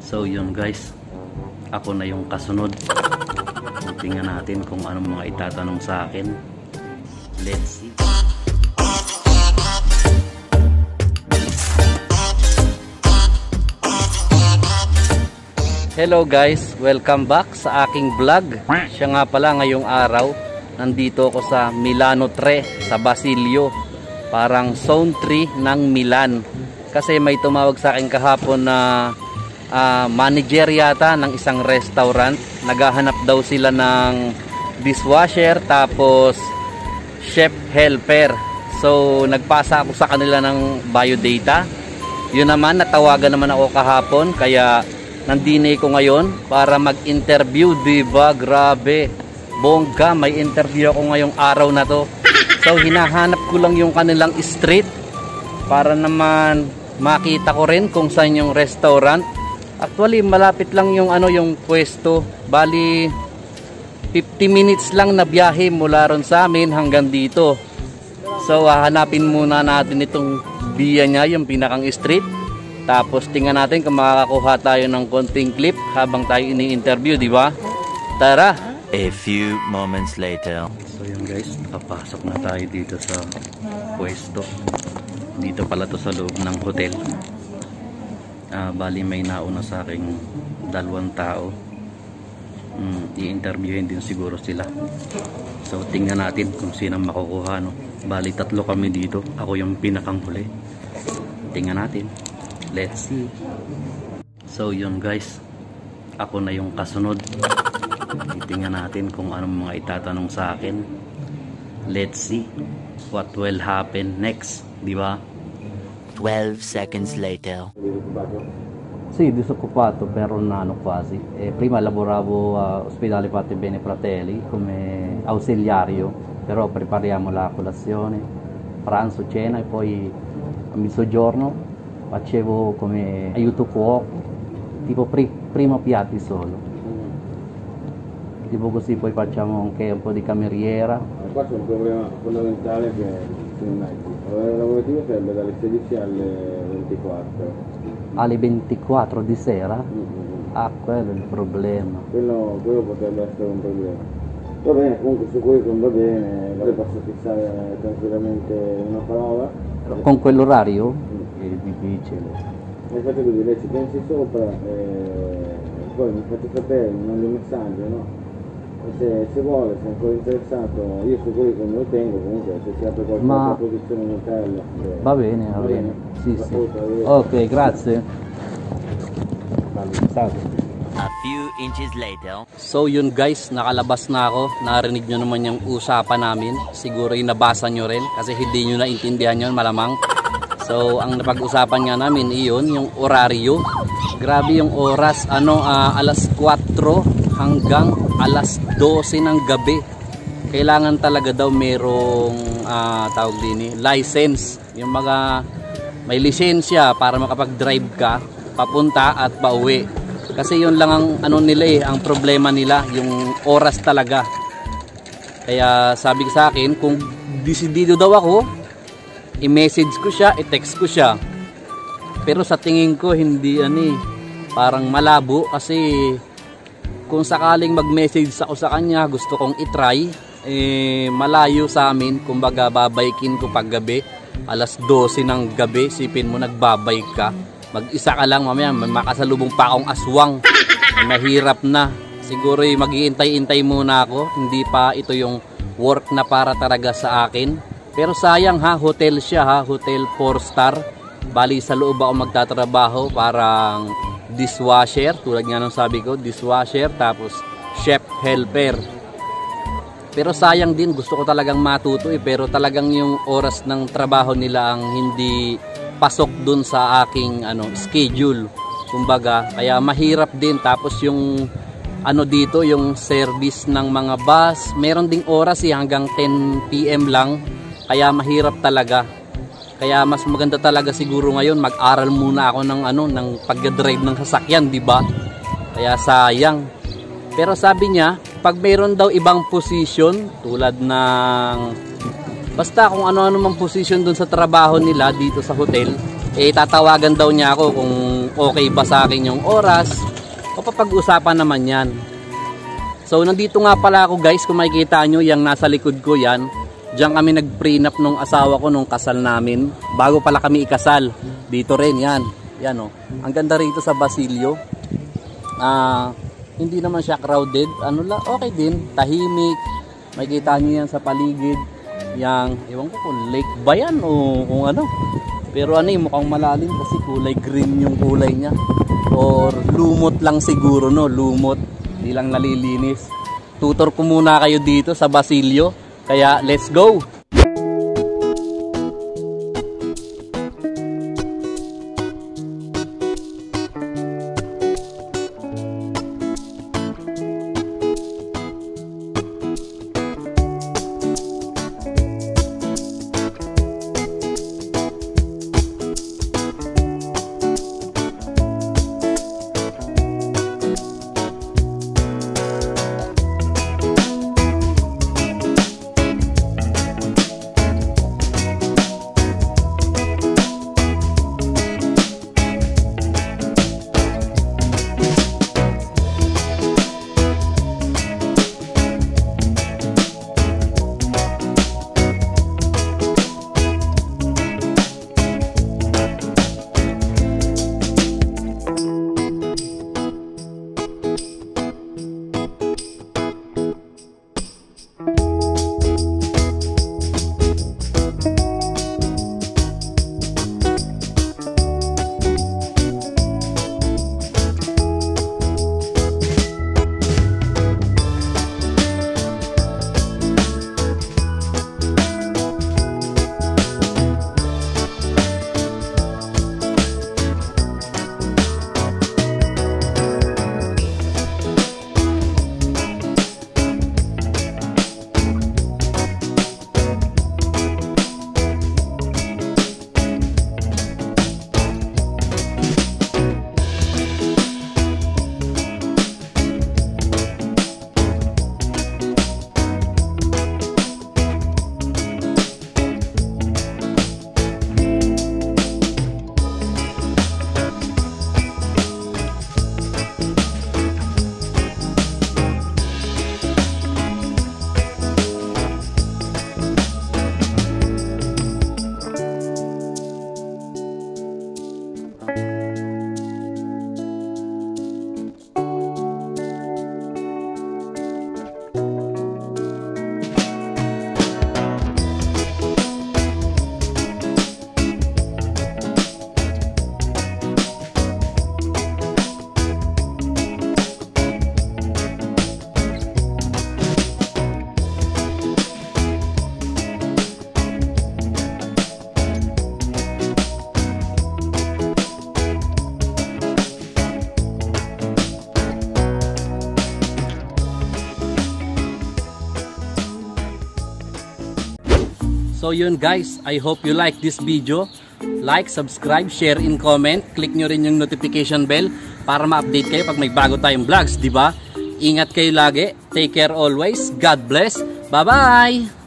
So yun guys, ako na yung kasunod. Tingnan natin kung anong mga itatanong sa akin. Let's see. Hello guys, welcome back sa aking vlog. Siya nga pala, ngayong araw nandito ako sa Milano 3 sa Basilio, parang zone 3 ng Milan. Kasi may tumawag sa akin kahapon na manager yata ng isang restaurant. Naghahanap daw sila ng dishwasher tapos chef helper. So nagpasa ako sa kanila ng biodata. Yun naman, natawagan naman ako kahapon, kaya nandini ko ngayon para mag-interview, diba? Grabe, bongga, may interview ako ngayong araw na to. So hinahanap ko lang yung kanilang street para naman makita ko rin kung saan yung restaurant. Actually malapit lang yung yung pwesto. Bali 50 minutes lang na biyahe mula ron sa amin hanggang dito. So hahanapin muna natin itong biya niya, yung pinakang street. Tapos tingnan natin kung makakakuha tayo ng konting clip habang tayo ini-interview, di ba? Tara! A few moments later. So yun guys, nakapasok na tayo dito sa pwesto. Dito pala to sa loob ng hotel. Bali may nauna sa aking dalawang tao. I-interviewin din siguro sila. So tingnan natin kung sino makukuha, no? Bali 3 kami dito. Ako yung pinakang huli. Tingnan natin. Let's see. So yun guys, ako na yung kasunod. Tingnan natin kung anong mga itatanong sa akin. Let's see what will happen next, di ba? 12 seconds later. Sì, disoccupato per un anno quasi. Prima lavoravo a Ospedale Fate Bene Fratelli come ausiliario, però prepariamo la colazione, pranzo, cena e poi a mezzogiorno facevo come aiuto cuoco, tipo primo piatti solo. Tipo così, poi facciamo anche un po' di cameriera. Qua c'è un problema fondamentale che il lavorativo sarebbe dalle 16 alle 24. Alle 24 di sera? Ah, quello è il problema. Quello potrebbe essere un problema. Va bene, comunque su questo va bene, poi posso fissare tranquillamente una parola. Con quell'orario? È difficile. Fate così, lei ci pensi sopra e poi mi fate sapere, mi mandi un messaggio, no? Se vuole, se è ancora interessato, io su curriculum lo tengo, comunque se si apre qualche posizione in hotel. Va bene, va bene. Sì, sì. Ok, grazie. A few inches later. So yun guys, nakalabas na ako. Narinig nyo naman yung usapan namin. Siguro yung nabasa nyo rin kasi hindi nyo naintindihan yun malamang. So ang napag-usapan nga namin iyon, yung oraryo. Grabe yung oras, alas 4 hanggang alas 12 ng gabi. Kailangan talaga daw merong tawag din, license. Yung mga may lisensya para makapag-drive ka papunta at pauwi. Kasi yun lang ang nila ang problema nila, yung oras talaga. Kaya sabi sa akin, kung desidido daw ako, i-message ko siya, i-text ko siya. Pero sa tingin ko hindi parang malabo kasi kung sakaling mag-message ako sa kanya, gusto kong i-try, malayo sa amin, kumbaga babaykin ko pag gabi, alas 12 ng gabi, sipin mo nagbabike ka, mag-isa ka lang, mamaya may makasalubong pa akong aswang, mahirap na. Siguro mag-iintay-intay muna ako, hindi pa ito yung work na para talaga sa akin. Pero sayang hotel siya hotel 4-star, bali sa loob ako magtatrabaho, parang dishwasher, tulad nga ng sabi ko, dishwasher, tapos chef helper. Pero sayang din, gusto ko talagang matuto pero talagang yung oras ng trabaho nila ang hindi pasok dun sa aking schedule. Kumbaga, kaya mahirap din. Tapos yung dito, yung service ng mga bus, meron ding oras hanggang 10 PM lang. Kaya mahirap talaga. Kaya mas maganda talaga siguro ngayon mag-aral muna ako ng pag-drive ng sasakyan, di ba? Kaya sayang. Pero sabi niya, pag mayroon daw ibang position tulad ng basta kung ano-ano mang position doon sa trabaho nila dito sa hotel, tatawagan daw niya ako kung kung okay ba sa akin yung oras. Papag-usapan naman yan. So nandito nga pala ako guys, kung makikita nyo yung nasa likod ko yan. Diyan kami nag-prenup nung asawa ko nung kasal namin. Bago pala kami ikasal. Dito rin yan. Yan o. Ang ganda rito sa Basilio. Hindi naman siya crowded. Okay din. Tahimik. Makikita nyo yan sa paligid. Yang, ewan ko kung lake ba yan o kung ano. Pero mukhang malalim kasi kulay green yung kulay niya. Or lumot lang siguro, no? Lumot. Hindi lang nalilinis. Tutor ko muna kayo dito sa Basilio. Kaya let's go! So yun guys, I hope you like this video. Like, subscribe, share, and comment. Click nyo rin yung notification bell para ma-update kayo pag may bago tayong vlogs, di ba? Ingat kayo lagi. Take care always. God bless. Bye-bye!